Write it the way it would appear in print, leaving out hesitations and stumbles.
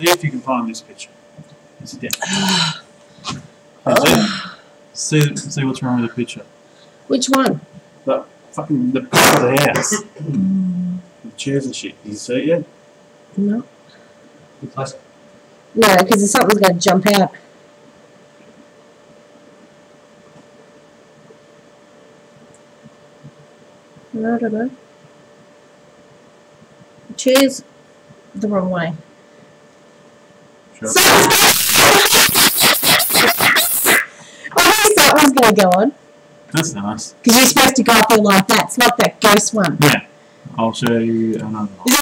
if you can find this picture. It's dead. See what's wrong with the picture. Which one? The fucking the back of the house. The chairs and shit. Did you see it yet? No. Replace it. No, because something's going to jump out. I don't know. The chair's the wrong way. Sure. I knew that was going to go on. That's nice. Because you're supposed to go up there like that. It's like that ghost one. Yeah. I'll show you another one.